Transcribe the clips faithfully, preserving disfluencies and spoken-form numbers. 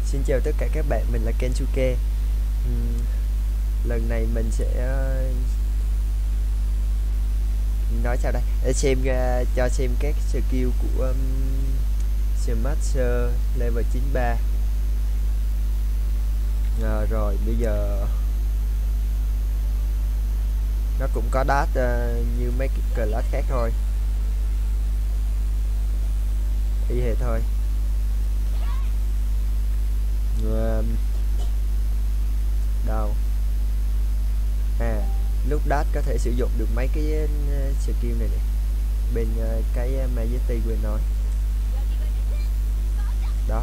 Xin chào tất cả các bạn, mình là Kensuke. Ừm, lần này mình sẽ ờ, nói sao đây? Để xem ra cho xem các skill của um, Smasher level chín mươi ba. Ờ, rồi bây giờ nó cũng có dash ờ, như mấy cái class khác thôi, y hệt thôi. Ờ, đâu à lúc dash có thể sử dụng được mấy cái ờ, skill này nè, bên ờ, cái Majesty quên nói đó.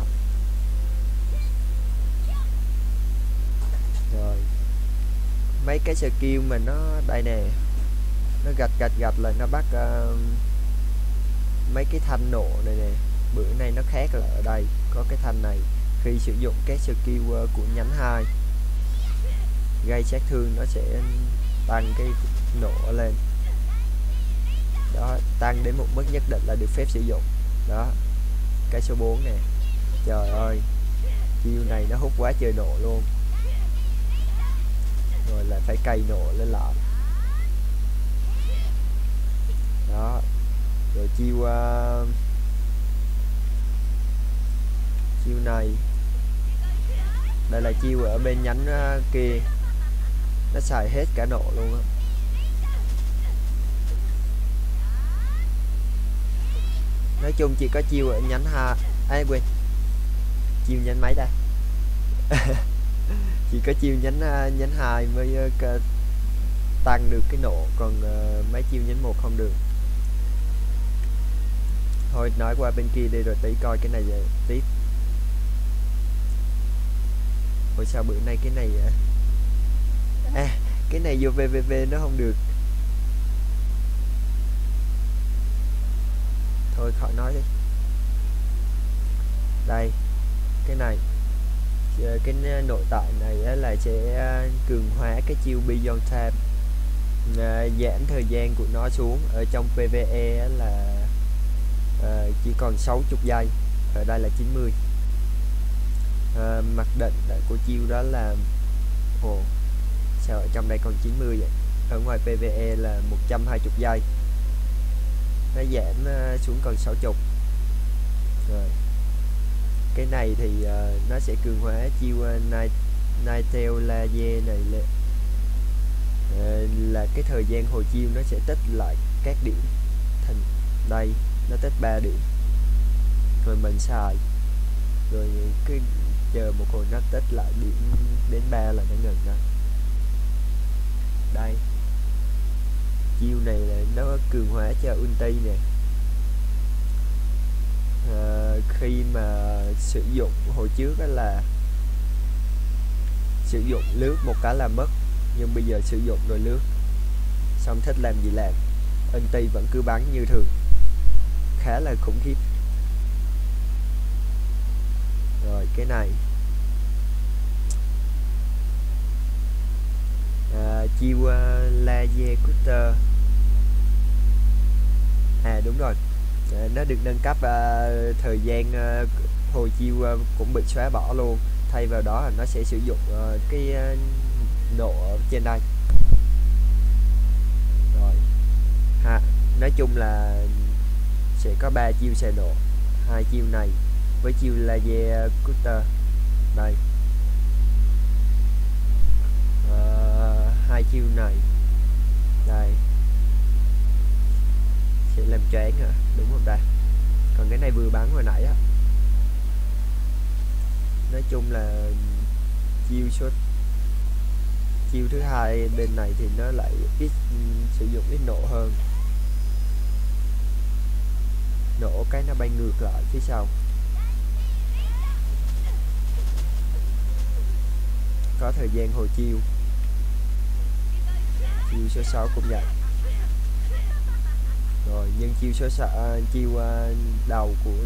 Rồi mấy cái skill mà nó đây nè, nó gạch gạch gạch là nó bắt uh, mấy cái thanh nộ này nè. Bữa nay nó khác là ở đây có cái thanh này, khi sử dụng cái skill uh, của nhánh hai gây sát thương nó sẽ tăng cái nộ lên đó, tăng đến một mức nhất định là được phép sử dụng đó. Cái số bốn nè, trời ơi chiêu này nó hút quá trời nộ luôn, rồi là phải cày nộ lên lại đó. Rồi chiêu uh, chiêu này, đây là chiêu ở bên nhánh uh, kia, nó xài hết cả nộ luôn á. Nói chung chỉ có chiêu ở nhánh hai, ai quên chiêu nhánh mấy đây chỉ có chiêu nhánh uh, nhánh hai mới uh, tăng được cái nộ, còn uh, mấy chiêu nhánh một không được. Thôi nói qua bên kia đi rồi tí coi cái này về tiếp. Ôi sao bữa nay cái này à, à cái này vô vê vê vê nó không được, thôi khỏi nói đi. Đây cái này, cái nội tại này là sẽ cường hóa cái chiêu Beyond Time, à, giảm thời gian của nó xuống. Ở trong pê vê e là à, chỉ còn sáu mươi giây, ở đây là chín mươi. à, mặc định của chiêu đó là ồ sao ở trong đây còn chín mươi vậy, ở ngoài pê vê e là một trăm hai mươi giây, nó giảm uh, xuống còn sáu mươi. Rồi cái này thì uh, nó sẽ cường hóa chiêu uh, night Nightail Laser này là, uh, là cái thời gian hồi chiêu nó sẽ tích lại các điểm thành đây, nó tích ba điểm rồi mình xài, rồi cứ chờ một hồi nó tích lại điểm đến ba là nó ngừng ra. Đây chiêu này là nó cường hóa cho ulti nè, à, khi mà sử dụng hồi trước đó là sử dụng lướt một cái là mất, nhưng bây giờ sử dụng rồi lướt xong thích làm gì làm, ulti vẫn cứ bắn như thường, khá là khủng khiếp. Rồi cái này à, chiêu uh, laser cutter, à đúng rồi, à, nó được nâng cấp, à, thời gian à, hồi chiêu à, cũng bị xóa bỏ luôn, thay vào đó là nó sẽ sử dụng à, cái à, nộ ở trên đây. Rồi ha, nói chung là sẽ có ba chiêu xài nộ, hai chiêu này với chiêu laser cutter đây, à, hai chiêu này đây sẽ làm choáng hả, đúng không ta? Còn cái này vừa bắn hồi nãy á. Nói chung là chiêu số chiêu thứ hai bên này thì nó lại ít sử dụng ít nổ hơn, nổ cái nó bay ngược lại phía sau. Có thời gian hồi chiêu. Chiêu số sáu cũng vậy. Rồi nhưng chiêu số sáu, chiêu uh, đầu của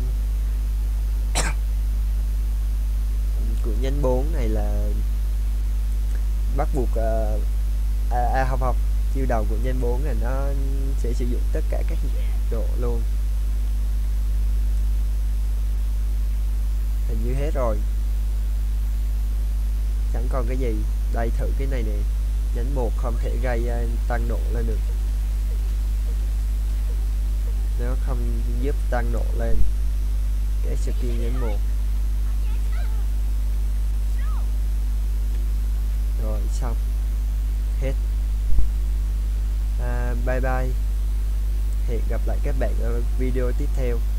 của nhánh bốn này là bắt buộc uh, à, à không không chiêu đầu của nhánh bốn này nó sẽ sử dụng tất cả các độ luôn, hình như hết rồi. chẳng còn cái gì. Đây thử cái này nè, nhấn một không thể gây uh, tăng độ lên được, nó không giúp tăng độ lên. Cái skin nhấn một rồi xong hết. À, bye bye, hẹn gặp lại các bạn ở video tiếp theo.